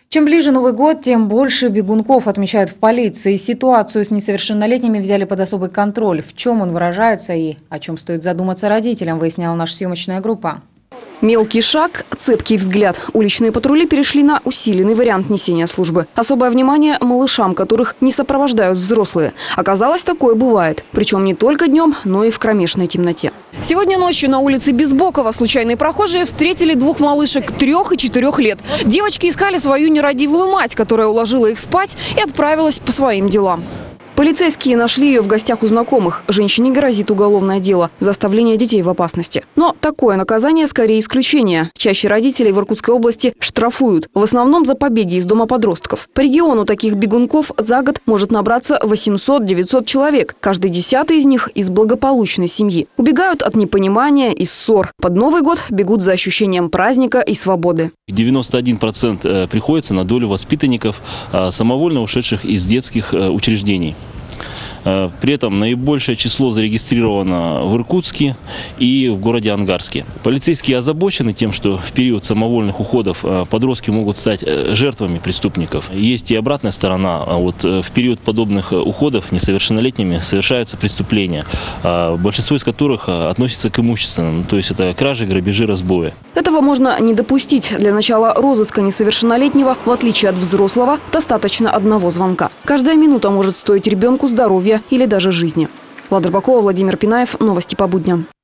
Чем ближе Новый год, тем больше бегунков, отмечают в полиции. Ситуацию с несовершеннолетними взяли под особый контроль. В чем он выражается и о чем стоит задуматься родителям, выясняла наша съемочная группа. Мелкий шаг, цепкий взгляд. Уличные патрули перешли на усиленный вариант несения службы. Особое внимание малышам, которых не сопровождают взрослые. Оказалось, такое бывает. Причем не только днем, но и в кромешной темноте. Сегодня ночью на улице Безбокова случайные прохожие встретили двух малышек 3 и 4 лет. Девочки искали свою нерадивую мать, которая уложила их спать и отправилась по своим делам. Полицейские нашли ее в гостях у знакомых. Женщине грозит уголовное дело за оставление детей в опасности. Но такое наказание скорее исключение. Чаще родителей в Иркутской области штрафуют. В основном за побеги из дома подростков. По региону таких бегунков за год может набраться 800-900 человек. Каждый 10-й из них из благополучной семьи. Убегают от непонимания и ссор. Под Новый год бегут за ощущением праздника и свободы. 91% приходится на долю воспитанников, самовольно ушедших из детских учреждений. При этом наибольшее число зарегистрировано в Иркутске и в городе Ангарске. Полицейские озабочены тем, что в период самовольных уходов подростки могут стать жертвами преступников. Есть и обратная сторона. Вот в период подобных уходов несовершеннолетними совершаются преступления, большинство из которых относится к имущественным, то есть это кражи, грабежи, разбои. Этого можно не допустить. Для начала розыска несовершеннолетнего, в отличие от взрослого, достаточно одного звонка. Каждая минута может стоить ребенку здоровья или даже жизни. Влада Рыбакова, Владимир Пинаев. Новости по будням.